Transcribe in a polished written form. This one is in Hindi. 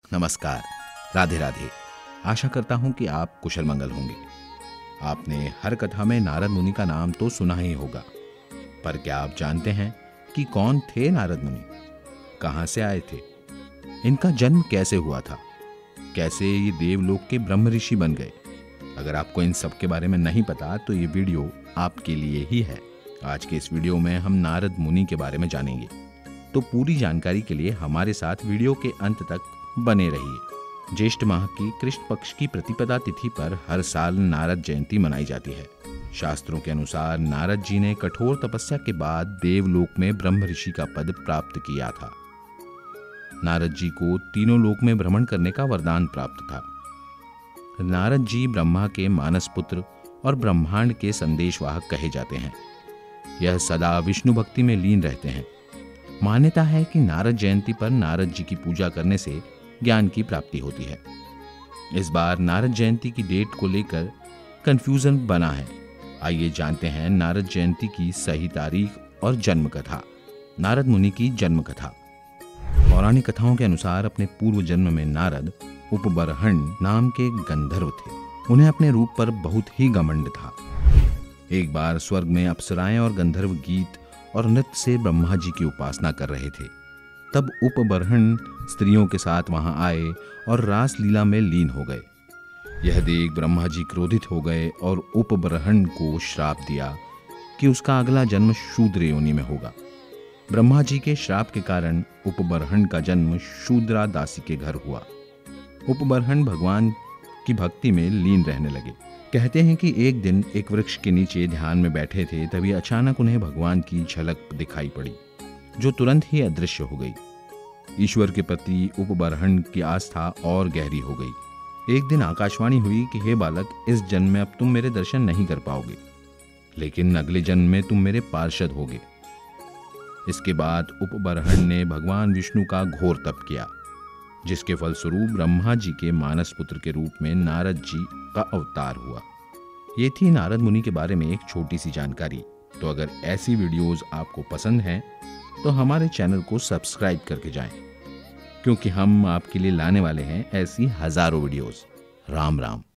नमस्कार, राधे राधे। आशा करता हूं कि आप कुशल मंगल होंगे। आपने हर कथा में नारद मुनि का नाम तो सुना ही होगा, पर क्या आप जानते हैं कि कौन थे नारद मुनि? कहां से आए थे? इनका जन्म कैसे हुआ था? कैसे ये देवलोक के ब्रह्म ऋषि बन गए? अगर आपको इन सब के बारे में नहीं पता तो ये वीडियो आपके लिए ही है। आज के इस वीडियो में हम नारद मुनि के बारे में जानेंगे, तो पूरी जानकारी के लिए हमारे साथ वीडियो के अंत तक बने रहिए। ज्येष्ठ माह की कृष्ण पक्ष की प्रतिपदा तिथि पर हर साल नारद जयंती मनाई जाती है। शास्त्रों के अनुसार नारद जी ने कठोर तपस्या के बाद देवलोक में ब्रह्म ऋषि का पद प्राप्त किया था। नारद जी को तीनों लोक में भ्रमण करने का वरदान प्राप्त था। नारद जी ब्रह्मा के मानस पुत्र और ब्रह्मांड के संदेशवाहक कहे जाते हैं। यह सदा विष्णु भक्ति में लीन रहते हैं। मान्यता है कि नारद जयंती पर नारद जी की पूजा करने से ज्ञान की प्राप्ति होती है। इस बार नारद जयंती की डेट को लेकर कंफ्यूजन बना है। आइए जानते हैं नारद जयंती की सही तारीख और जन्म कथा। नारद मुनि की जन्म कथा। पौराणिक कथाओं के अनुसार अपने पूर्व जन्म में नारद उपबरहण नाम के गंधर्व थे। उन्हें अपने रूप पर बहुत ही घमंड था। एक बार स्वर्ग में अप्सराएं और गंधर्व गीत और नृत्य से ब्रह्मा जी की उपासना कर रहे थे। तब उपबरहण स्त्रियों के साथ वहां आए और रास लीला में लीन हो गए। यह देख ब्रह्मा जी क्रोधित हो गए और उपबरहण को श्राप दिया कि उसका अगला जन्म शूद्र योनि में होगा। ब्रह्मा जी के श्राप के कारण उपबरहण का जन्म शूद्रा दासी के घर हुआ। उपबरहण भगवान की भक्ति में लीन रहने लगे। कहते हैं कि एक दिन एक वृक्ष के नीचे ध्यान में बैठे थे, तभी अचानक उन्हें भगवान की झलक दिखाई पड़ी, जो तुरंत ही अदृश्य हो गई। ईश्वर के प्रति उपबरहण की आस्था और गहरी हो गई। एक दिन आकाशवाणी हुई कि हे बालक, इस जन्म में अब तुम मेरे दर्शन नहीं कर पाओगे, लेकिन अगले जन्म में तुम मेरे पार्षद होगे। इसके बाद उपबरहण ने भगवान विष्णु का घोर तप किया, जिसके फलस्वरूप ब्रह्मा जी के मानस पुत्र के रूप में नारद जी का अवतार हुआ। ये थी नारद मुनि के बारे में एक छोटी सी जानकारी। तो अगर ऐसी वीडियोस आपको पसंद हैं तो हमारे चैनल को सब्सक्राइब करके जाएं, क्योंकि हम आपके लिए लाने वाले हैं ऐसी हजारों वीडियोस। राम राम।